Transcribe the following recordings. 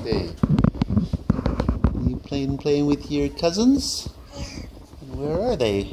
day. You playing with your cousins? Where are they?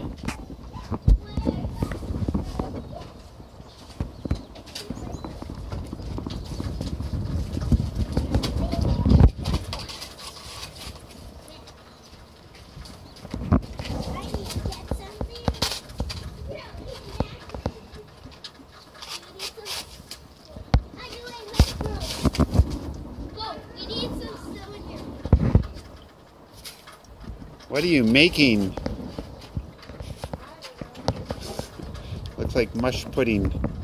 What are you making? Looks like mush pudding.